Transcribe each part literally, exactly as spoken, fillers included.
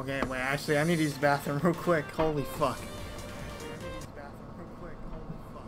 Okay, wait, actually, I need to use the bathroom real quick. Holy fuck. Actually, I need to use the bathroom real quick. Holy fuck.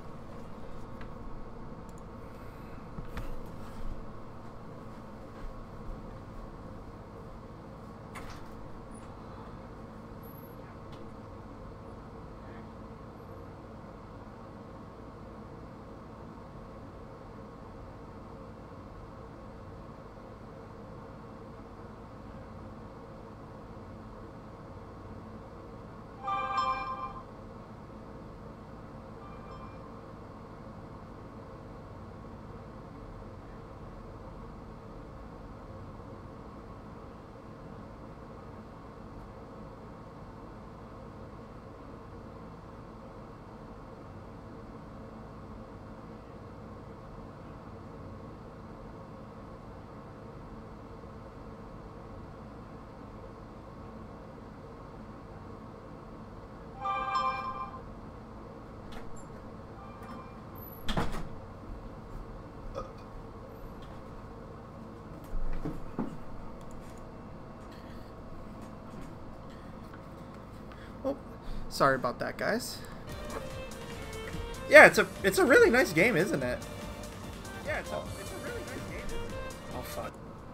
Sorry about that, guys. Yeah, it's a it's a really nice game, isn't it? Yeah, it's a, it's a really nice game, isn't it? Oh, fuck.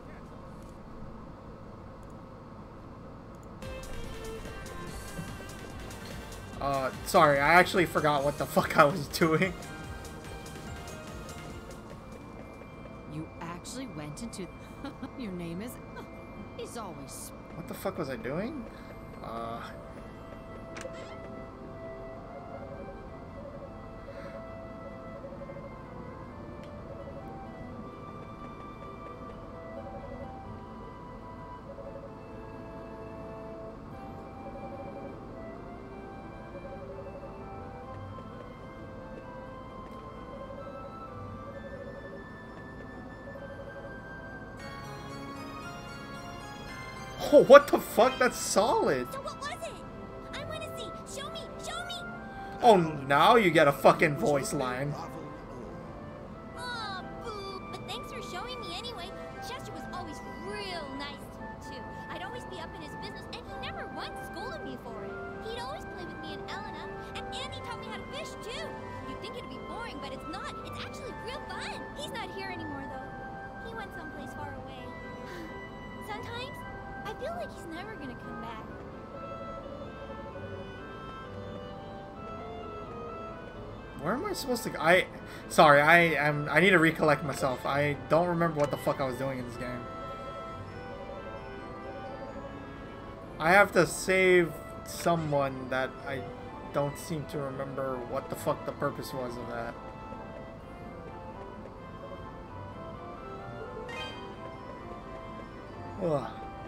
Uh, sorry, I actually forgot what the fuck I was doing. You actually went into... Your name is... He's always... What the fuck was I doing? Uh... Oh, what the fuck? That's solid. So what was it? I want to see. Show me. Show me. Oh, now you get a fucking voice line. Oh, boo. But thanks for showing me anyway. Chester was always real nice too. I'd always be up in his business, and he never once scolded me for it. He'd always play with me and Elena, and Andy taught me how to fish too. You'd think it'd be boring, but it's not. It's actually real fun. He's not here anymore though. He went someplace far away. Sometimes I feel like he's never gonna come back. Where am I supposed to go? I... Sorry, I am... I need to recollect myself. I don't remember what the fuck I was doing in this game. I have to save someone that I don't seem to remember what the fuck the purpose was of that. Ugh.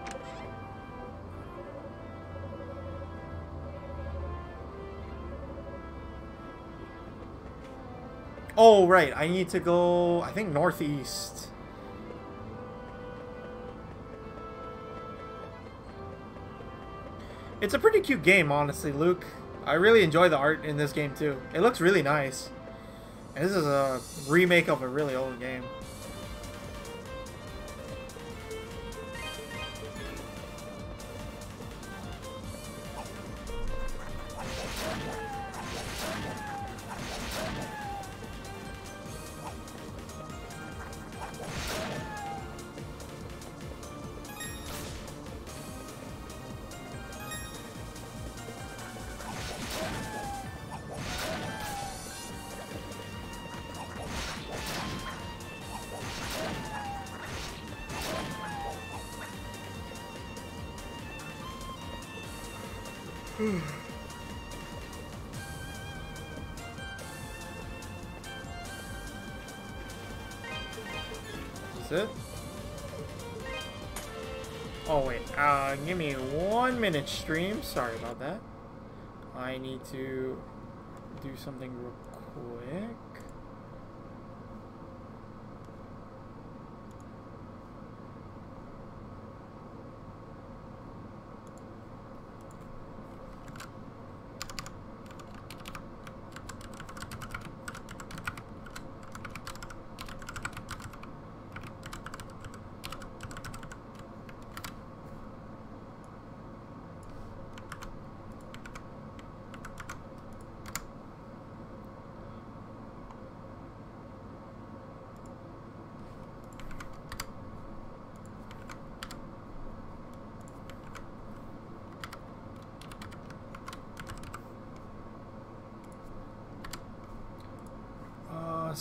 Oh, right. I need to go, I think, northeast. It's a pretty cute game, honestly, Luke. I really enjoy the art in this game, too. It looks really nice. And this is a remake of a really old game. Is it? Oh wait, uh, give me one minute stream. Sorry about that. I need to do something real quick.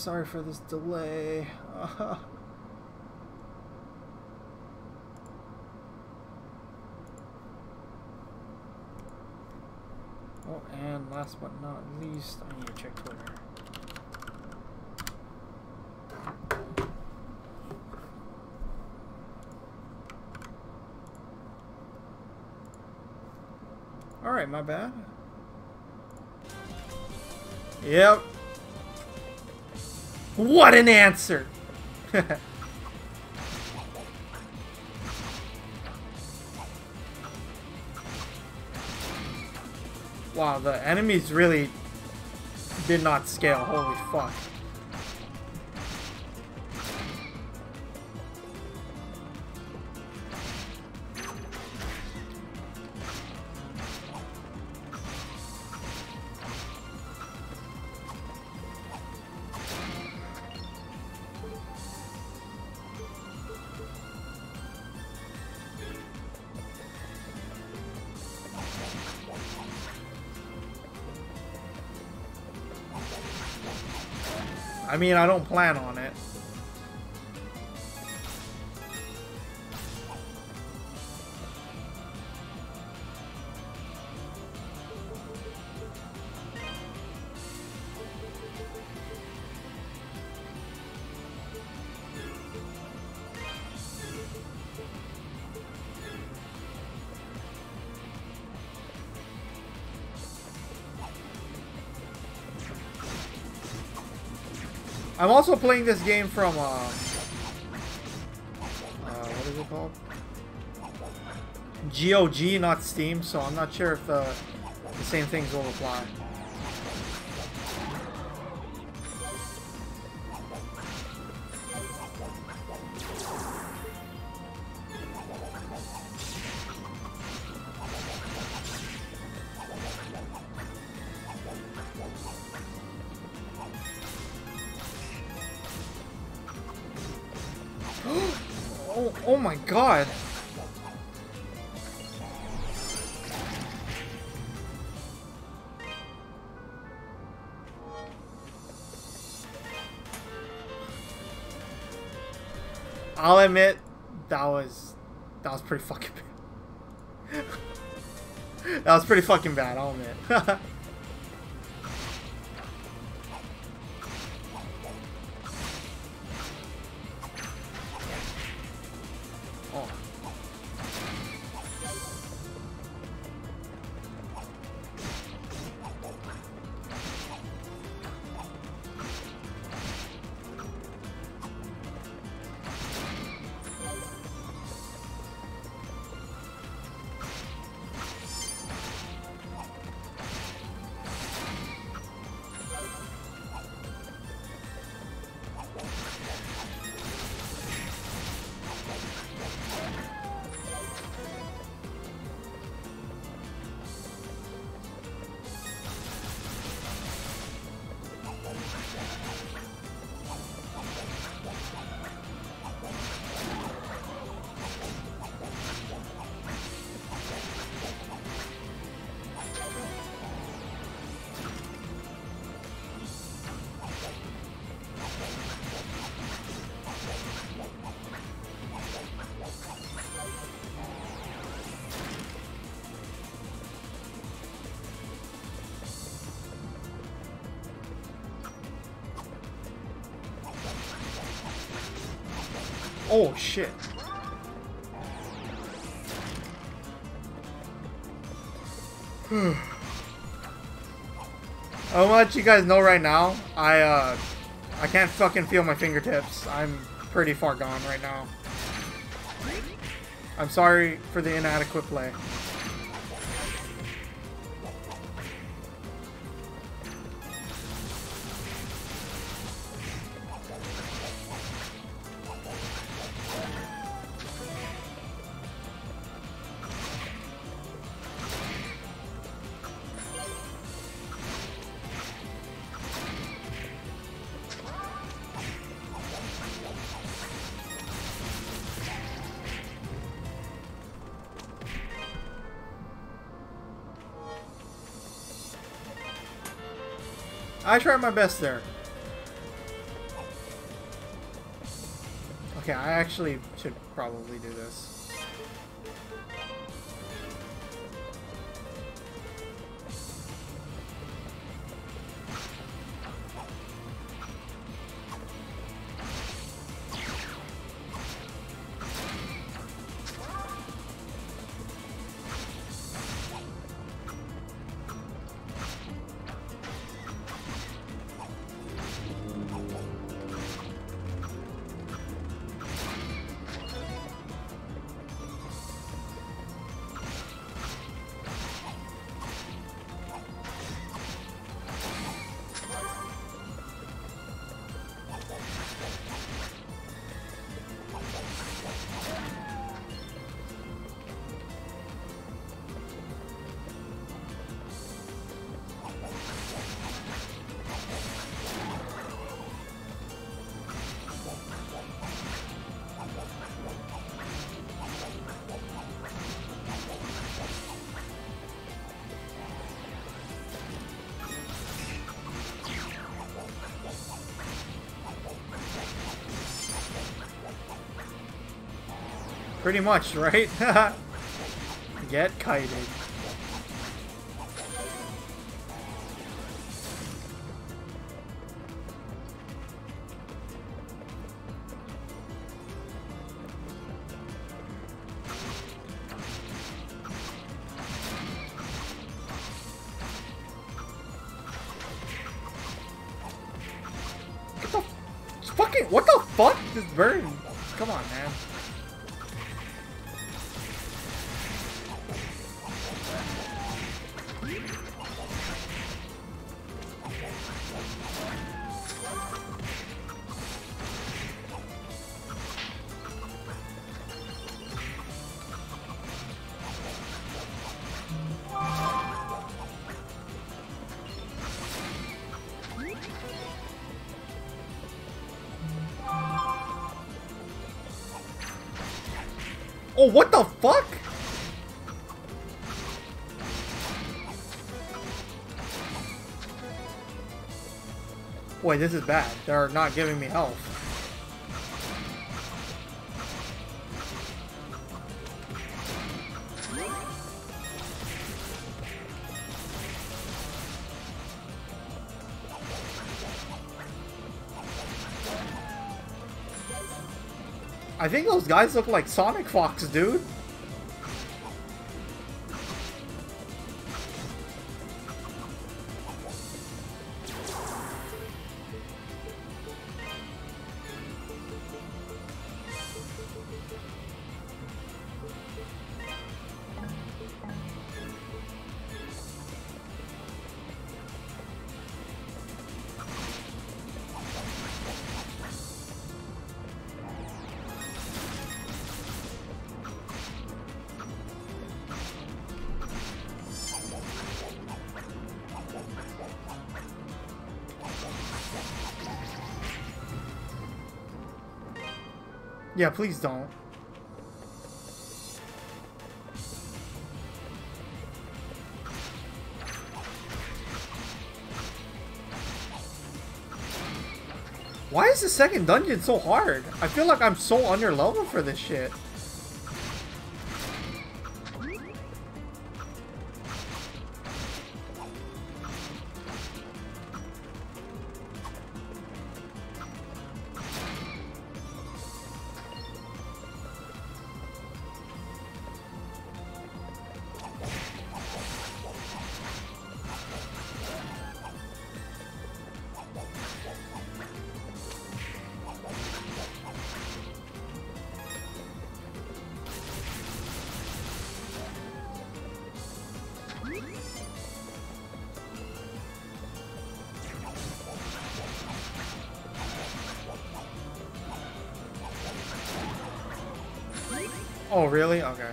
sorry for this delay. Uh, oh, and last but not least, I need to check Twitter. Alright, my bad. Yep. What an answer! Wow, the enemies really did not scale. Holy fuck. I mean, I don't plan on it. I'm also playing this game from, uh, uh, what is it called? G O G, not Steam, so I'm not sure if the, the same things will apply. Oh, oh my god. I'll admit that was that was pretty fucking bad. That was pretty fucking bad, I'll admit. Oh shit. I'll let you guys know right now, I uh I can't fucking feel my fingertips. I'm pretty far gone right now. I'm sorry for the inadequate play. I tried my best there. Okay, I actually should probably do this. Pretty much, right? Get kited. What the fucking what the fuck? This bird. Come on, man. Oh, what the fuck? Boy, this is bad. They're not giving me health. I think those guys look like Sonic Fox, dude. Yeah, please don't. Why is the second dungeon so hard? I feel like I'm so under level for this shit. Oh, really? Okay.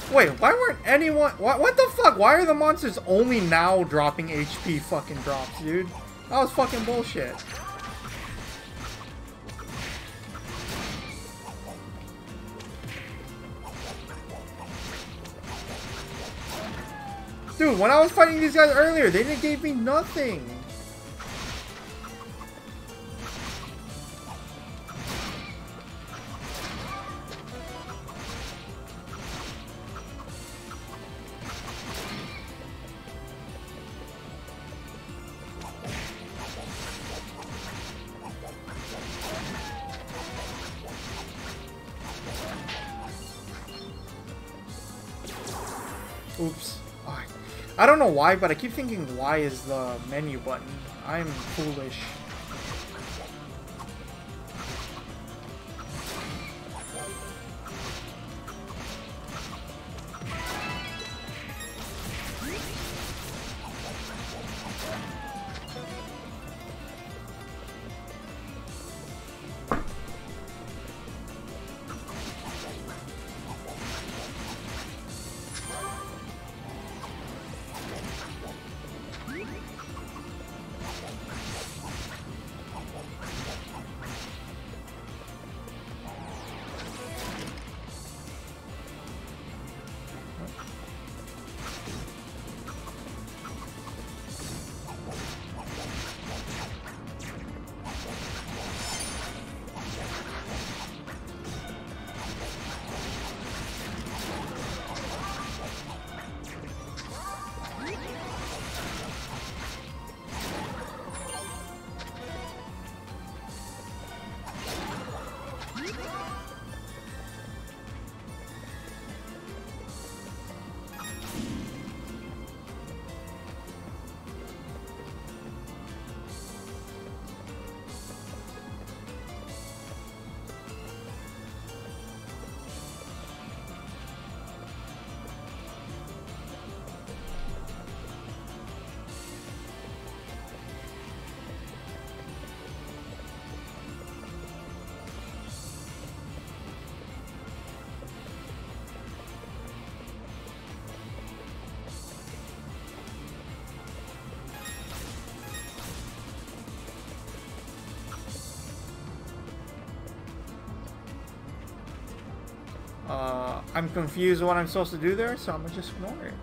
Wait, why weren't anyone... What, what the fuck? Why are the monsters only now dropping H P fucking drops, dude? That was fucking bullshit. Dude, when I was fighting these guys earlier, they didn't give me nothing. Oops. Oh, I don't know why, but I keep thinking Y is the menu button. I'm foolish. Uh, I'm confused what I'm supposed to do there, so I'm gonna just ignore it.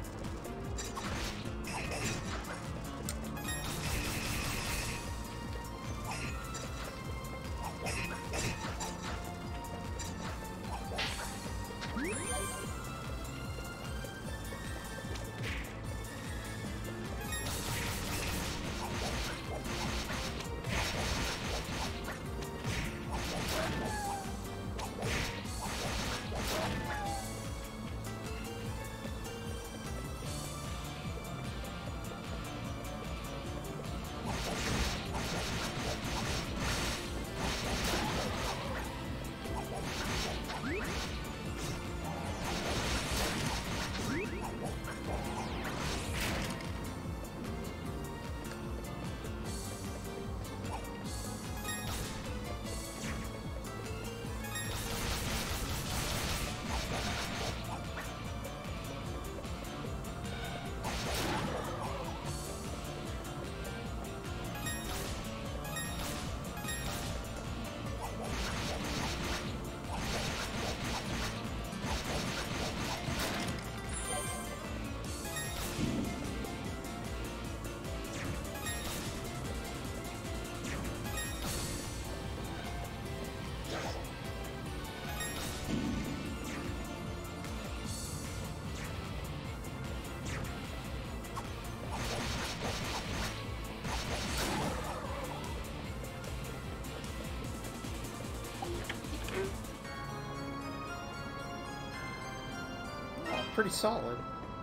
Pretty solid.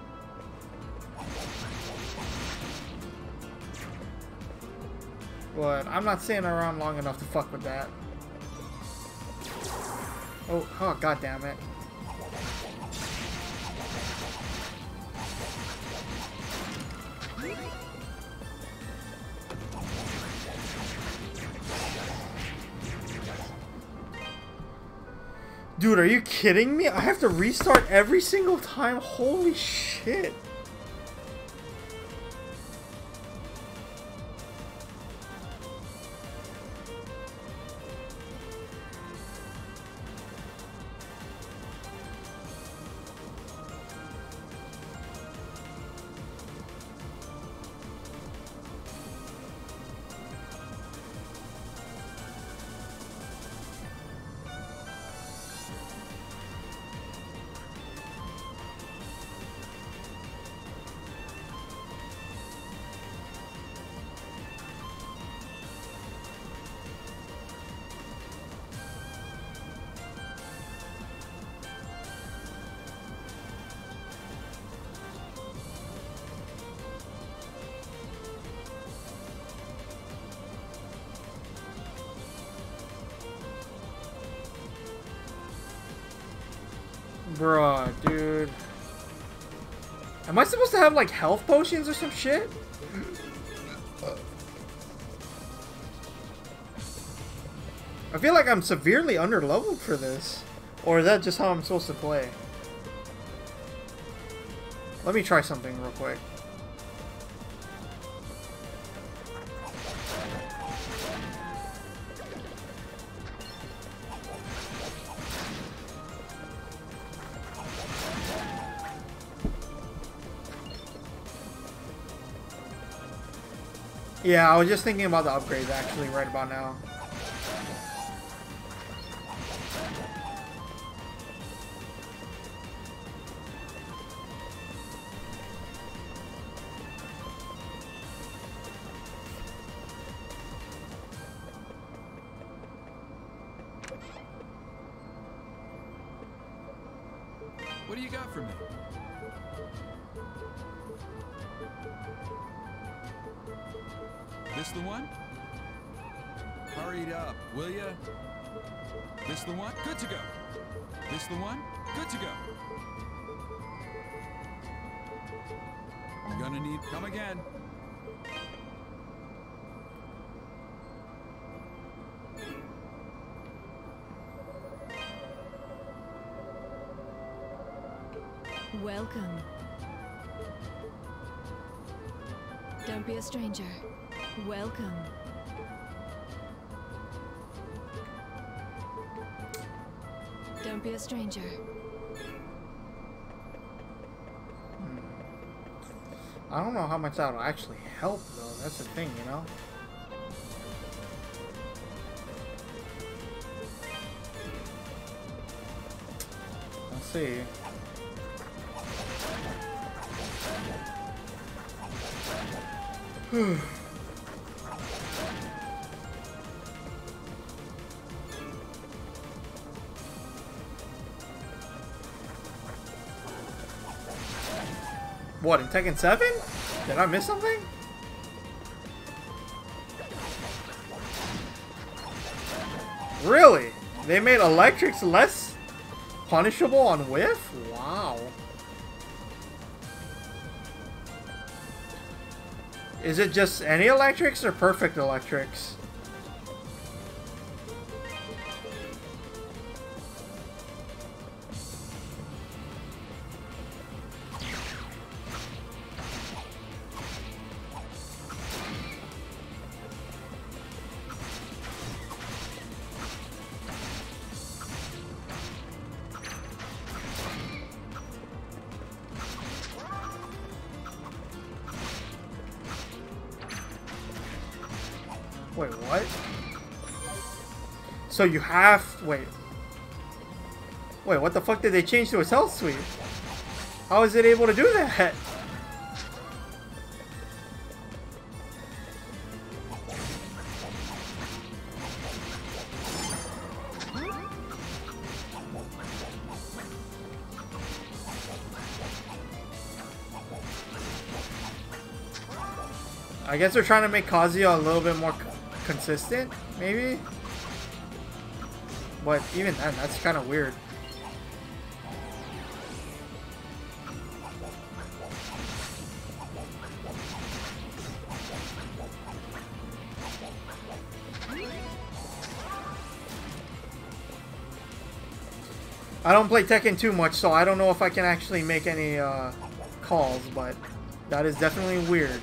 But I'm not staying around long enough to fuck with that. Oh, oh, god damn it. Dude, are you kidding me? I have to restart every single time? Holy shit. Bruh, dude. Am I supposed to have like health potions or some shit? I feel like I'm severely underleveled for this. Or is that just how I'm supposed to play? Let me try something real quick. Yeah, I was just thinking about the upgrades actually right about now. What do you got for me? This the one? Hurry it up, will ya? This the one? Good to go. This the one? Good to go. You're gonna need... Come again. Welcome. Don't be a stranger. Welcome. Don't be a stranger. I don't know how much that'll actually help though, that's the thing, you know? Let's see. What, in Tekken seven? Did I miss something? Really? They made electrics less punishable on whiff? Wow. Is it just any electrics or perfect electrics? Wait, what? So you have... Wait. Wait, what the fuck did they change to his health sweep? How is it able to do that? I guess they're trying to make Kazuya a little bit more consistent, maybe? But even then, that's kind of weird. I don't play Tekken too much, so I don't know if I can actually make any uh, calls, but that is definitely weird.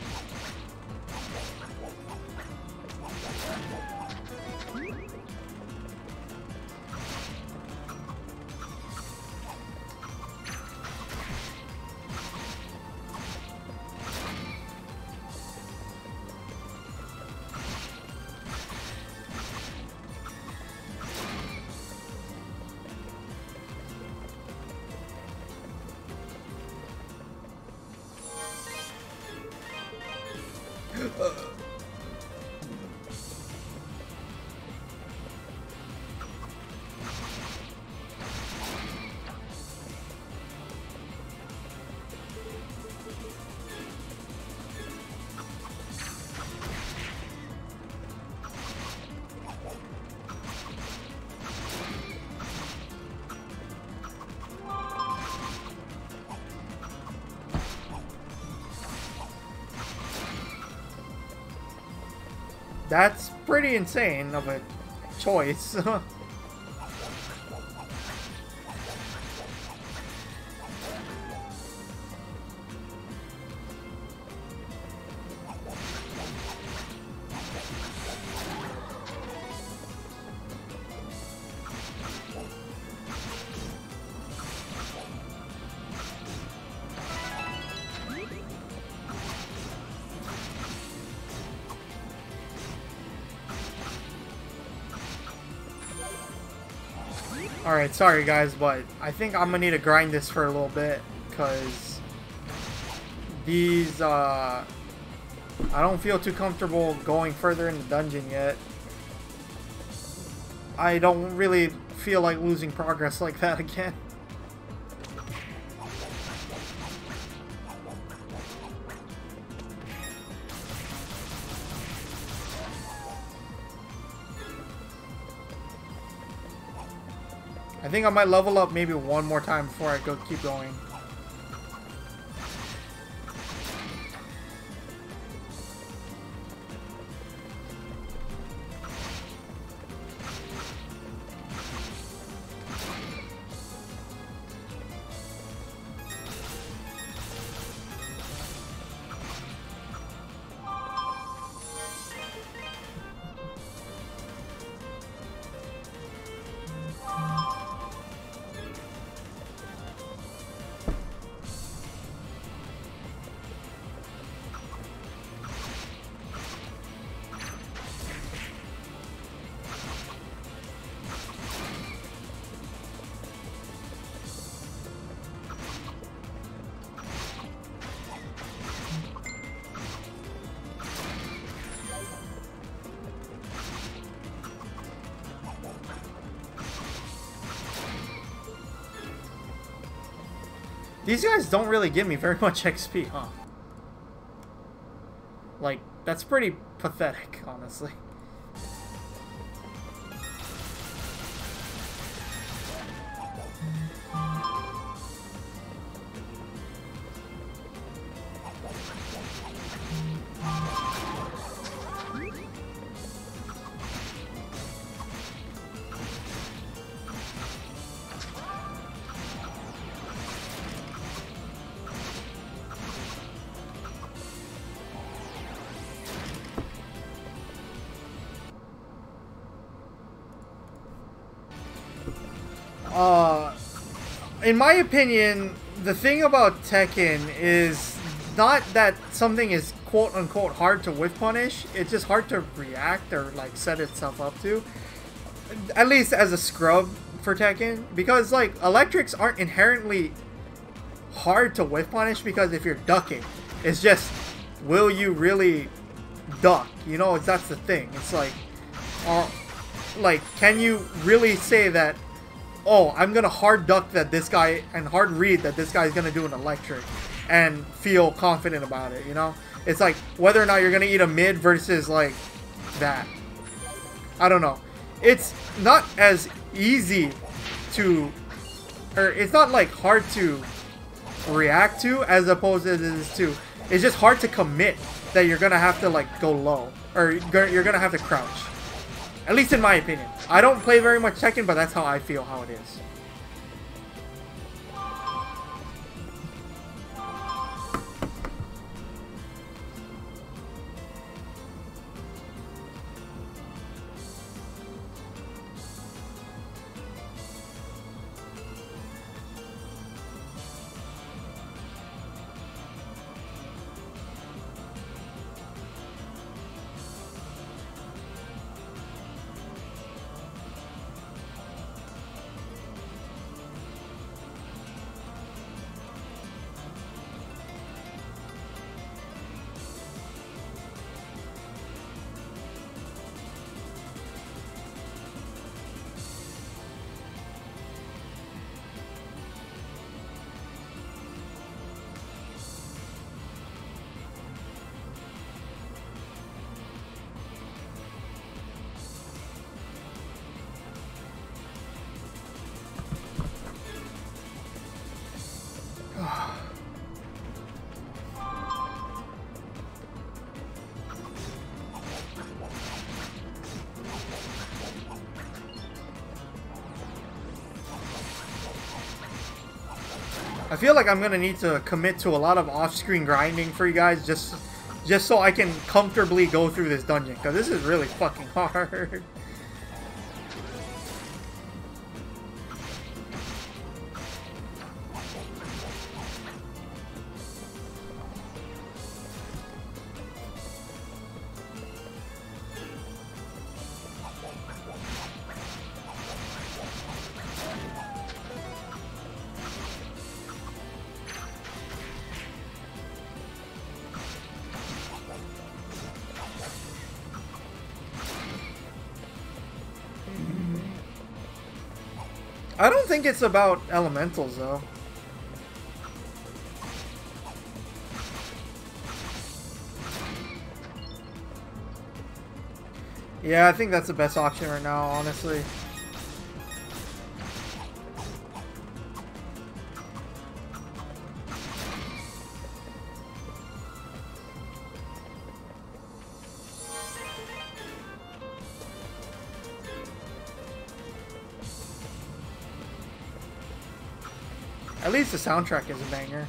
That's pretty insane of a choice. Alright, sorry guys, but I think I'm gonna need to grind this for a little bit, because these, uh, I don't feel too comfortable going further in the dungeon yet. I don't really feel like losing progress like that again. I think I might level up maybe one more time before I go keep going. These guys don't really give me very much X P, huh? Like, that's pretty pathetic, honestly. Uh, in my opinion, the thing about Tekken is not that something is quote-unquote hard to whiff punish, it's just hard to react or like set itself up to. At least as a scrub for Tekken, because like electrics aren't inherently hard to whiff punish, because if you're ducking, it's just, will you really duck? You know, that's the thing. It's like, uh, like, can you really say that, oh, I'm gonna hard duck that this guy and hard read that this guy's gonna do an electric and feel confident about it, you know? It's like whether or not you're gonna eat a mid versus like that. I don't know. It's not as easy to, or it's not like hard to react to as opposed to it is to, it's just hard to commit that you're gonna have to like go low or you're gonna have to crouch. At least in my opinion. I don't play very much Tekken, but that's how I feel how it is. I feel like I'm gonna need to commit to a lot of off-screen grinding for you guys just just so I can comfortably go through this dungeon, because this is really fucking hard. I don't think it's about elementals, though. Yeah, I think that's the best option right now, honestly. At least the soundtrack is a banger.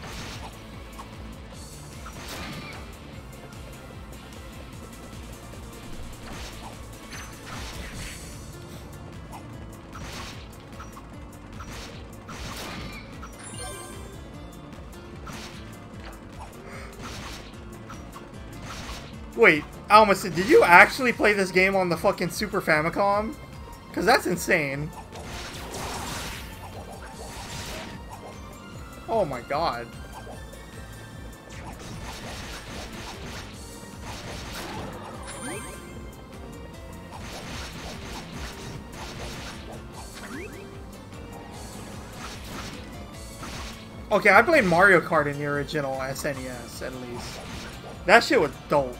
Wait, Almas, did you actually play this game on the fucking Super Famicom? Because that's insane. Oh my god. Okay, I played Mario Kart in the original S N E S, at least. That shit was dope.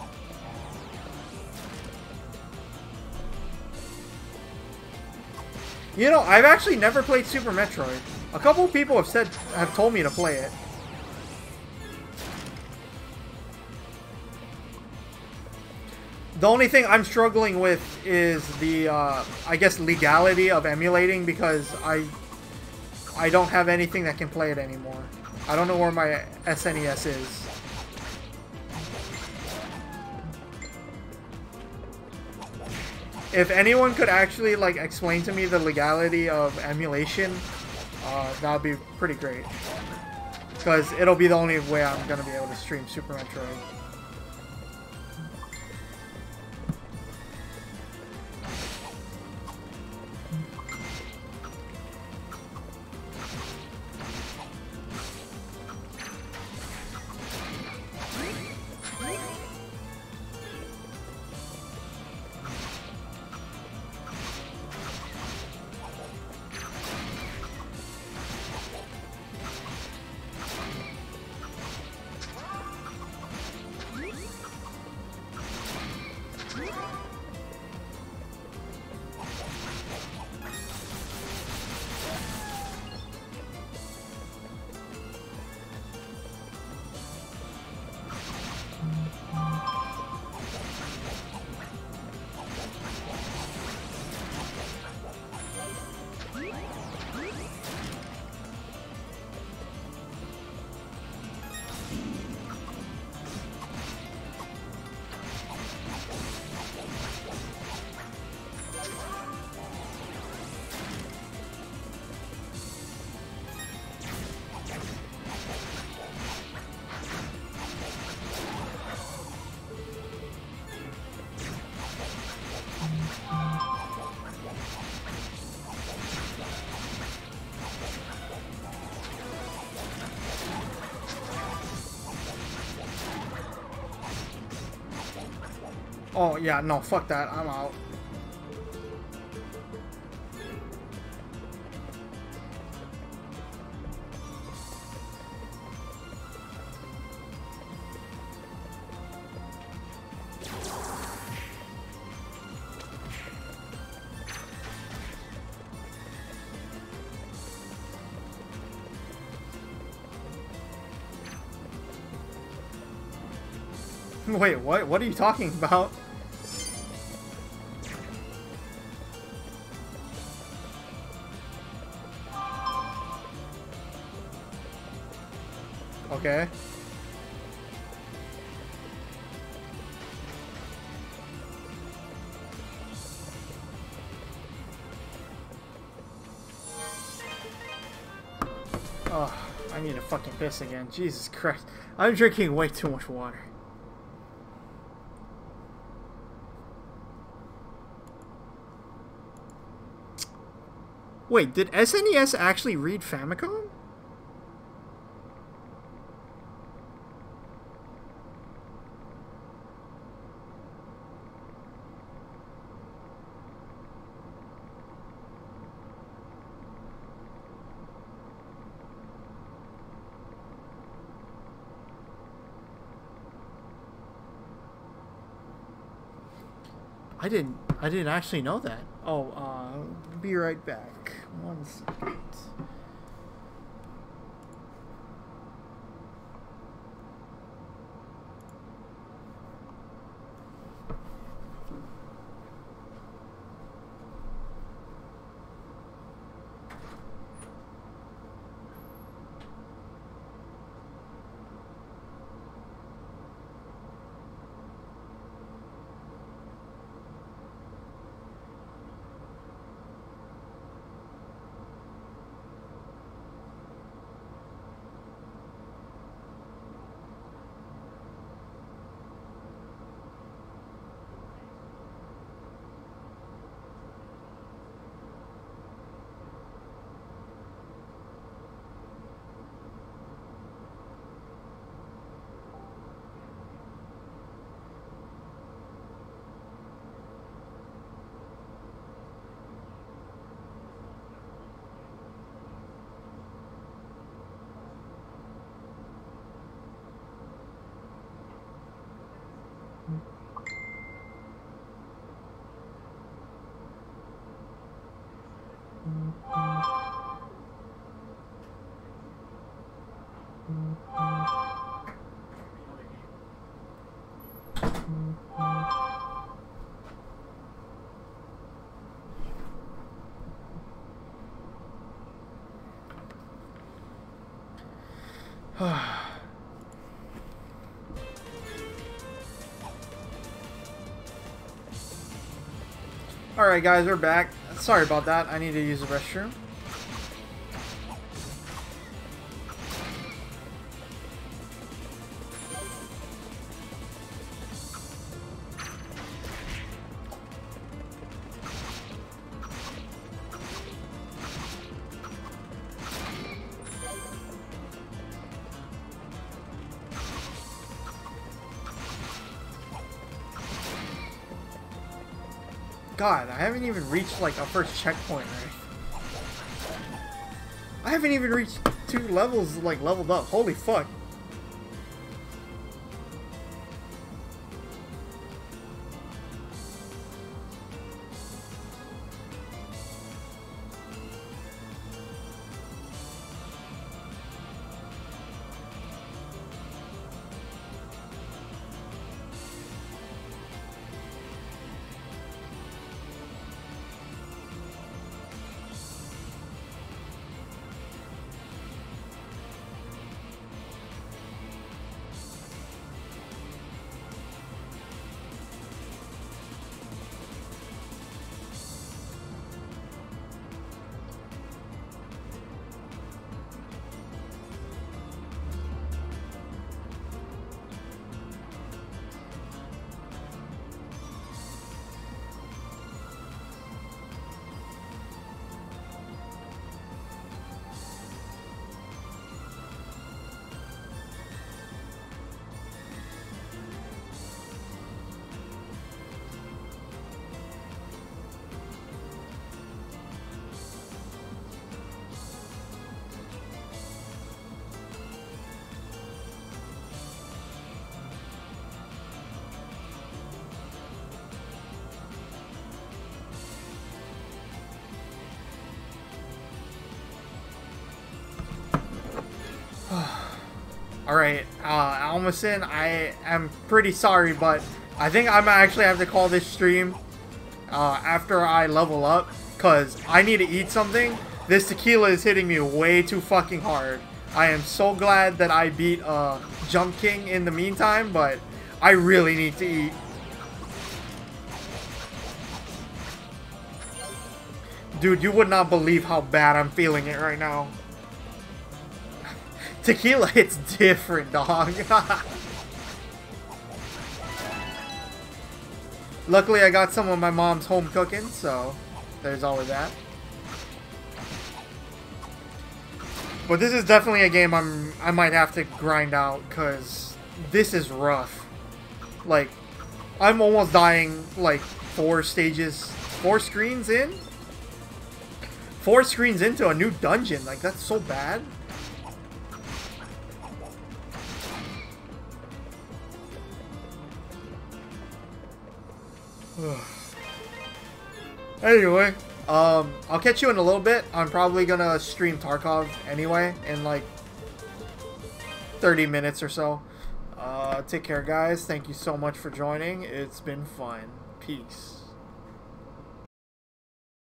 You know, I've actually never played Super Metroid. A couple of people have said, have told me to play it. The only thing I'm struggling with is the, uh, I guess, legality of emulating, because I, I don't have anything that can play it anymore. I don't know where my S N E S is. If anyone could actually, like, explain to me the legality of emulation, uh, that would be pretty great. Because it'll be the only way I'm going to be able to stream Super Metroid. Oh, yeah, no, fuck that. I'm out. Wait, what? What are you talking about? Okay. Oh, I need to fucking piss again. Jesus Christ. I'm drinking way too much water. Wait, did S N E S actually read Famicom? I didn't I didn't actually know that. Oh, uh, be right back. One second. Alright guys, we're back. Sorry about that. I need to use the restroom. God, I haven't even reached like a first checkpoint, right? I haven't even reached two levels like leveled up. Holy fuck. Alright, uh, Almason, I am pretty sorry, but I think I might actually have to call this stream uh, after I level up, because I need to eat something. This tequila is hitting me way too fucking hard. I am so glad that I beat uh, Jump King in the meantime, but I really need to eat. Dude, you would not believe how bad I'm feeling it right now. Tequila hits different, dog. Luckily, I got some of my mom's home cooking, so there's always that. But this is definitely a game I'm I might have to grind out, because this is rough. Like, I'm almost dying like four stages, four screens in? Four screens into a new dungeon. Like, that's so bad. Anyway, um, I'll catch you in a little bit. I'm probably gonna stream Tarkov anyway in like thirty minutes or so. Uh, take care, guys. Thank you so much for joining. It's been fun. Peace.